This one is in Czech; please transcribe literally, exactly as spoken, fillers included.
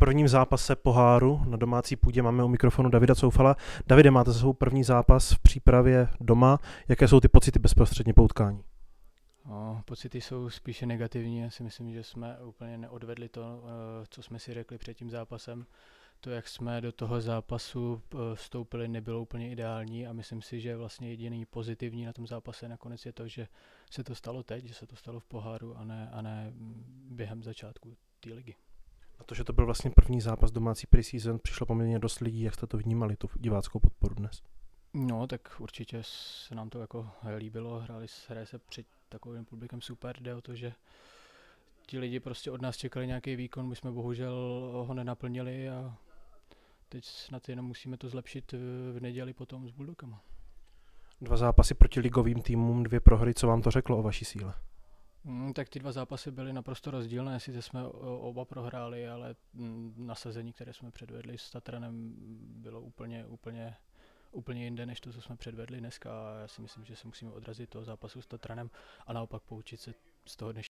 prvním zápase poháru na domácí půdě máme u mikrofonu Davida Coufala. Davide, máte za sebou první zápas v přípravě doma. Jaké jsou ty pocity bezprostředně po utkání? No, pocity jsou spíše negativní. Já si myslím, že jsme úplně neodvedli to, co jsme si řekli před tím zápasem. To, jak jsme do toho zápasu vstoupili, nebylo úplně ideální a myslím si, že vlastně jediný pozitivní na tom zápase nakonec je to, že se to stalo teď, že se to stalo v poháru a ne, a ne během začátku té ligy. A to, že to byl vlastně první zápas domácí pre-season, přišlo poměrně dost lidí. Jak jste to vnímali, tu diváckou podporu dnes? No, tak určitě se nám to jako líbilo, hráli hraje se před takovým publikem super, jde o to, že ti lidi prostě od nás čekali nějaký výkon, my jsme bohužel ho nenaplnili a teď snad jenom musíme to zlepšit v neděli potom s Bulldogama. Dva zápasy proti ligovým týmům, dvě prohry, co vám to řeklo o vaší síle? Mm, tak ty dva zápasy byly naprosto rozdílné, sice jsme oba prohráli, ale nasazení, které jsme předvedli s Tatranem, bylo úplně, úplně, úplně jinde, než to, co jsme předvedli dneska a já si myslím, že se musíme odrazit toho zápasu s Tatranem a naopak poučit se z toho dnešního